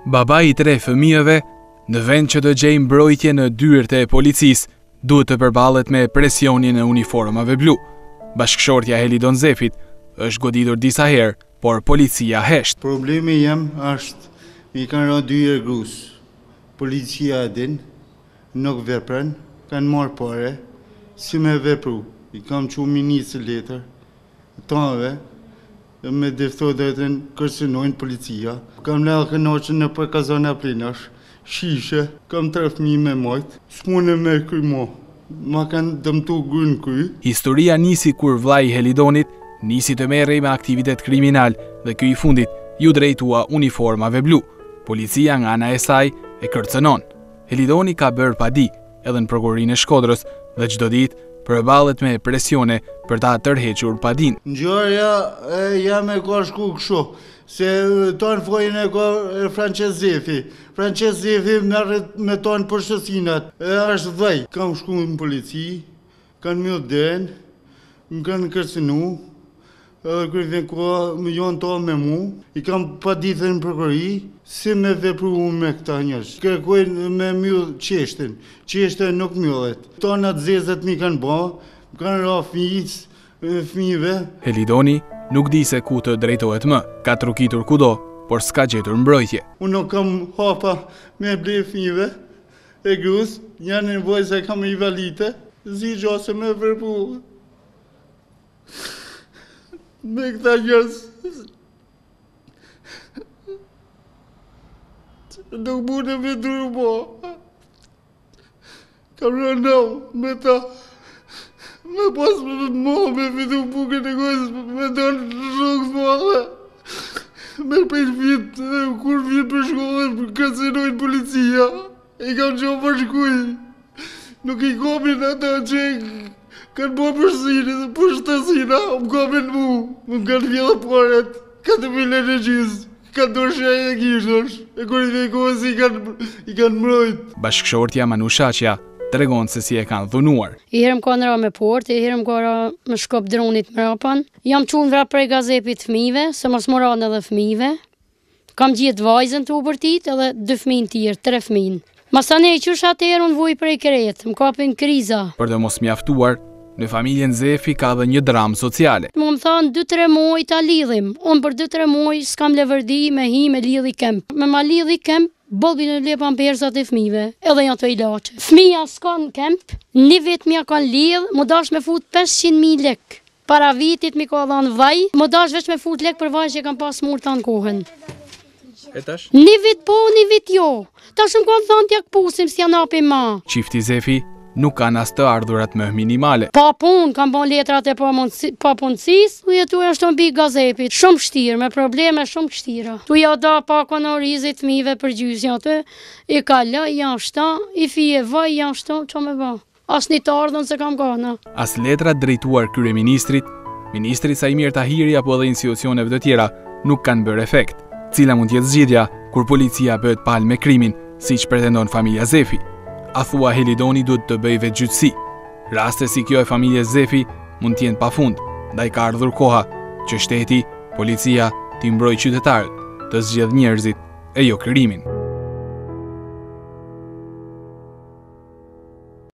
Baba i 3 fëmijëve, në vend që të gjejë mbrojtje në dyert e policisë, duhet të përballet me presionin e uniformave blu. Bashkëshortja Helidon Zefit është goditur disa herë, por policia hesht. Problemi jem është i kanë rënë dyert grus. Policia e din, nuk vepren, kanë marrë pare, si me vepru. I kam që ministrë letër, tanëve, me deftodatën kërcënojnë policia. Kam lehë kënoqën në për kazana plinash, shishe, kam 3 fëmijë me majtë, s'mune me kry mo, ma kanë dëmtu grynë kry. Historia nisi kur vllai i Helidonit nisi të merrej me aktivitet kriminal dhe ky i fundit ju drejtua uniformave blu. Policia nga ana e saj e kërcënon. Helidoni ka bërë padi edhe në prokurorinë e Shkodrës dhe çdo ditë përballet me presione për ta tërhequr padin. Ngjarja jam e ka shku kështu, se tonë fojën e ka Frances Zefi. Frances Zefi merret me tonë përshësinat, është dhej. Kam shku në polici, kanë mjë den, më kanë kërcënu, edhe kërëve ka më jonë tonë me mu, i kam paditën në prokurori, si me vepru me këta njërës. Kërkojnë me mjëllë qeshten nuk mjëllet. Tonat zezet mi kanë ba, kanë ra fëmijëve. Helidoni nuk di se ku të drejtohet më, ka trukitur kudo, por s'ka gjetur mbrojtje. Unë kam hapa me ble fëmijëve, e grus, janë në vojë se kam i valite, zi gjose me vërpu. Me këta njërës, nuk mune me duru mo. Kam rëndau me ta, me pas me mo, me fitu bukën e gojës, me donë shokës mo. Me për vit, kur vit për shkollë, kërcenojnë policia, i kam qo për shkuj. Nuk i komin ata që kanë bo për shtësina, më komin mu, më kanë vjellë paret, kanë të milën e gjizë. Kanë dorshaj e kishësh, e kur i vekohës i kanë mbrojt. Bashkëshortja Manu Shaqja tregon se si e kanë dhunuar. I herëm ka në ra me port, i herëm ka ra me shkop dronit më rapan. Jam qunë vra prej gazepit fëmijëve, se mos moran edhe fëmijëve. Kam gjithë vajzën të ubërtit edhe 2 fëmijën tjerë, 3 fëmijën. Masane i qësh atëherë unë vuj prej kretë, më kapin kriza. Për të mos mjaftuar, në familjen Zefi ka dhe një dramë sociale. Më thanë 2-3 muaj ta lidhim. Unë për 2-3 muaj s'kam levërdi me hi me lidhi kemp. Me ma lidhi kemp, bolbi në lepan persat e fëmijëve, edhe janë të ilaqe. Fëmija s'kan kemp, një vit mja kanë lidh, më dash me fut 500.000 lek. Para vitit mi ka dhanë vaj, më dash veç me fut lek për vaj që kam pas mur të në kohën. Një vit po, një vit jo. Ta shumë kanë thonë t'ja këpusim s'ja napim ma. Qifti Zefi nuk kanë as të ardhurat më minimale. Pa punë, kam bon letrat e pa punësis, u jetu e është të mbi gazepit, shumë shtirë, me probleme shumë shtira. Tu ja da pa konorizit fëmijëve për gjysja të, i kalla, janë shta, i fije vaj, janë shta, që me ba. As një të ardhën se kam gana. As letrat drejtuar kryeministrit, ministrit Sajmir Tahiri apo dhe institucioneve të tjera nuk kanë bërë efekt. Cila mund t'jetë zgjidhja kur policia bëhet palë me krimin, siç pretendon familja Zefi. A thua Helidoni duhet të bëj vetgjyhtësi. Raste si kjo e familjes Zefi mund t'jenë pafund, ndaj ka ardhur koha që shteti, policia t'i mbrojë qytetarët, të zgjedh njerëzit e jo krimin.